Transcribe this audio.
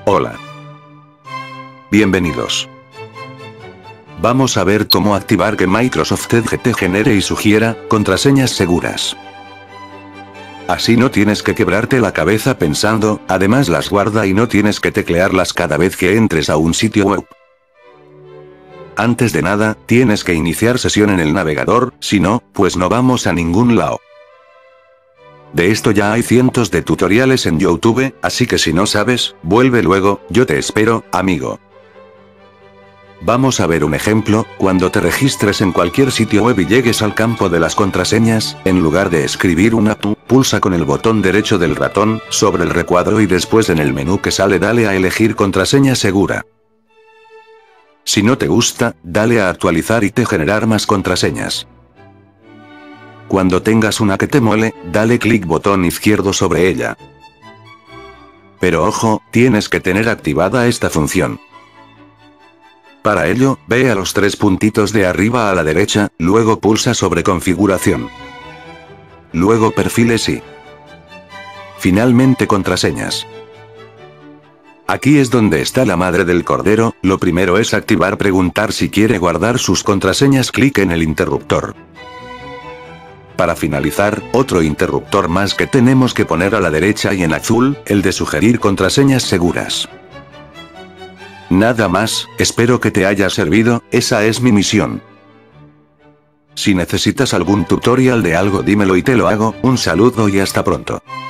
Hola. Bienvenidos. Vamos a ver cómo activar que Microsoft Edge te genere y sugiera contraseñas seguras. Así no tienes que quebrarte la cabeza pensando, además las guarda y no tienes que teclearlas cada vez que entres a un sitio web. Antes de nada, tienes que iniciar sesión en el navegador, si no, pues no vamos a ningún lado. De esto ya hay cientos de tutoriales en YouTube, así que si no sabes, vuelve luego, yo te espero, amigo. Vamos a ver un ejemplo. Cuando te registres en cualquier sitio web y llegues al campo de las contraseñas, en lugar de escribir una P, pulsa con el botón derecho del ratón, sobre el recuadro y después en el menú que sale dale a elegir contraseña segura. Si no te gusta, dale a actualizar y te generar más contraseñas. Cuando tengas una que te mole, dale clic botón izquierdo sobre ella. Pero ojo, tienes que tener activada esta función. Para ello, ve a los tres puntitos de arriba a la derecha, luego pulsa sobre configuración. Luego perfiles y finalmente contraseñas. Aquí es donde está la madre del cordero. Lo primero es activar preguntar si quiere guardar sus contraseñas, clic en el interruptor. Para finalizar, otro interruptor más que tenemos que poner a la derecha y en azul, el de sugerir contraseñas seguras. Nada más, espero que te haya servido, esa es mi misión. Si necesitas algún tutorial de algo dímelo y te lo hago, un saludo y hasta pronto.